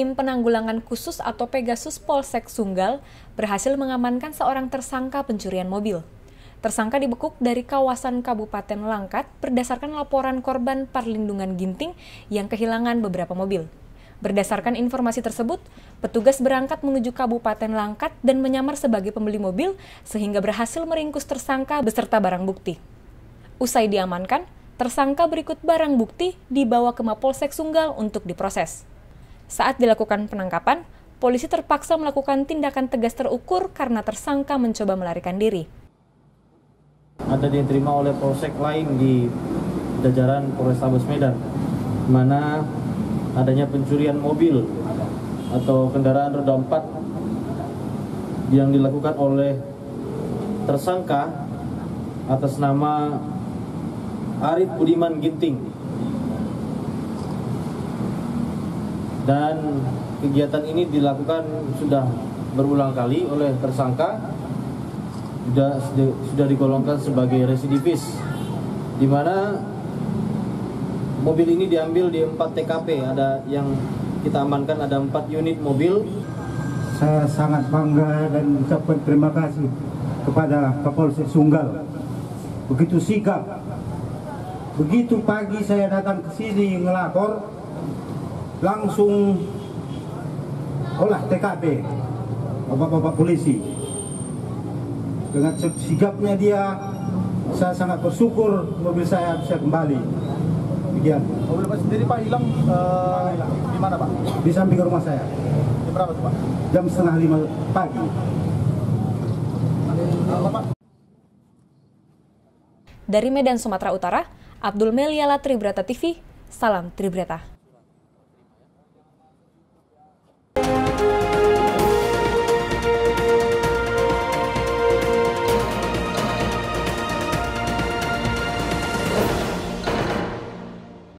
Tim Penanggulangan Khusus atau Pegasus Polsek Sunggal berhasil mengamankan seorang tersangka pencurian mobil. Tersangka dibekuk dari kawasan Kabupaten Langkat berdasarkan laporan korban Perlindungan Ginting yang kehilangan beberapa mobil. Berdasarkan informasi tersebut, petugas berangkat menuju Kabupaten Langkat dan menyamar sebagai pembeli mobil sehingga berhasil meringkus tersangka beserta barang bukti. Usai diamankan, tersangka berikut barang bukti dibawa ke Mapolsek Sunggal untuk diproses. Saat dilakukan penangkapan, polisi terpaksa melakukan tindakan tegas terukur karena tersangka mencoba melarikan diri. Ada diterima oleh polsek lain di jajaran Polrestabes Medan, di mana adanya pencurian mobil atau kendaraan roda 4 yang dilakukan oleh tersangka atas nama Arif Budiman Ginting. Dan kegiatan ini dilakukan sudah berulang kali oleh tersangka, sudah digolongkan sebagai residivis, di mana mobil ini diambil di 4 TKP, ada yang kita amankan ada 4 unit mobil. Saya sangat bangga dan ucapkan terima kasih kepada Kapolsek Sunggal. Begitu sigap, begitu pagi saya datang ke sini ngelapor, langsung olah TKP bapak-bapak polisi. Dengan sigapnya dia, saya sangat bersyukur mobil saya bisa kembali. Demikian. Mobil Pak sendiri Pak hilang di mana Pak? Di samping rumah saya. Jam berapa tuh Pak? Jam 4:30 pagi. Pak. Dari Medan, Sumatera Utara, Abdul Meliala, Tribrata TV, salam Tribrata.